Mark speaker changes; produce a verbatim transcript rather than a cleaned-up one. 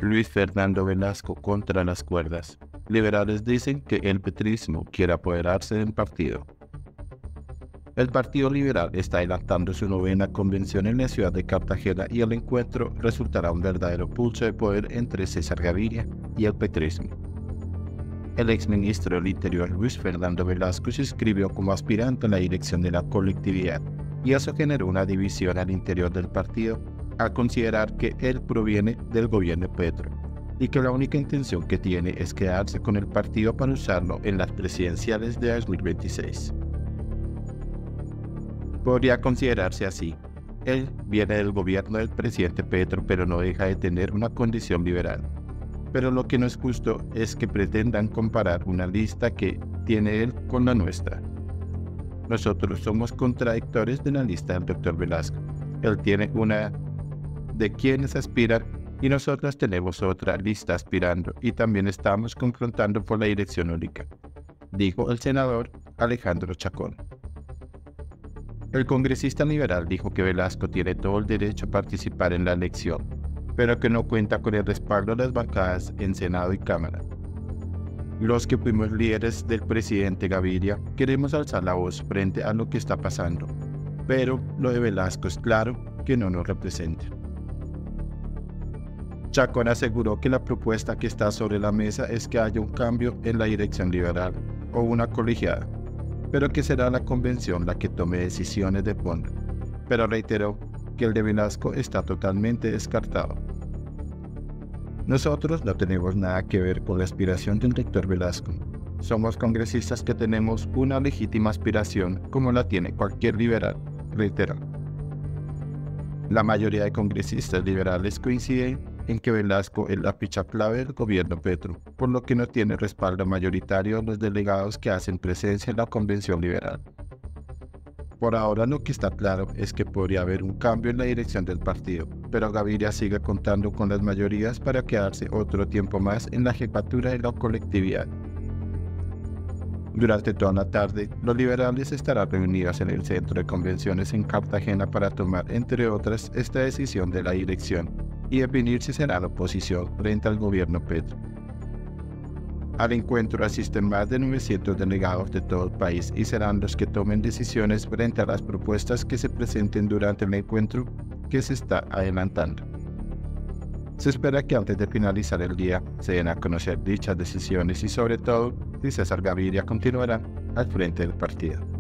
Speaker 1: Luis Fernando Velasco contra las cuerdas. Liberales dicen que el petrismo quiere apoderarse del partido. El Partido Liberal está adelantando su novena convención en la ciudad de Cartagena y el encuentro resultará un verdadero pulso de poder entre César Gaviria y el petrismo. El exministro del Interior Luis Fernando Velasco se inscribió como aspirante a la dirección de la colectividad y eso generó una división al interior del partido al considerar que él proviene del gobierno Petro y que la única intención que tiene es quedarse con el partido para usarlo en las presidenciales de dos mil veintiséis. Podría considerarse así. Él viene del gobierno del presidente Petro, pero no deja de tener una condición liberal. Pero lo que no es justo es que pretendan comparar una lista que tiene él con la nuestra. Nosotros somos contradictores de la lista del doctor Velasco. Él tiene una de quienes aspiran y nosotros tenemos otra lista aspirando y también estamos confrontando por la dirección única, dijo el senador Alejandro Chacón. El congresista liberal dijo que Velasco tiene todo el derecho a participar en la elección, pero que no cuenta con el respaldo de las bancadas en Senado y Cámara. Los que fuimos líderes del presidente Gaviria queremos alzar la voz frente a lo que está pasando, pero lo de Velasco es claro que no nos representa. Chacón aseguró que la propuesta que está sobre la mesa es que haya un cambio en la dirección liberal o una colegiada, pero que será la convención la que tome decisiones de fondo, pero reiteró que el de Velasco está totalmente descartado. Nosotros no tenemos nada que ver con la aspiración del doctor Velasco. Somos congresistas que tenemos una legítima aspiración como la tiene cualquier liberal, reiteró. La mayoría de congresistas liberales coinciden en que Velasco es la ficha clave del gobierno Petro, por lo que no tiene respaldo mayoritario de los delegados que hacen presencia en la convención liberal. Por ahora lo que está claro es que podría haber un cambio en la dirección del partido, pero Gaviria sigue contando con las mayorías para quedarse otro tiempo más en la jefatura de la colectividad. Durante toda la tarde, los liberales estarán reunidos en el centro de convenciones en Cartagena para tomar, entre otras, esta decisión de la dirección y definir si será la oposición frente al gobierno Petro. Al encuentro asisten más de novecientos delegados de todo el país y serán los que tomen decisiones frente a las propuestas que se presenten durante el encuentro que se está adelantando. Se espera que antes de finalizar el día se den a conocer dichas decisiones y sobre todo si César Gaviria continuará al frente del partido.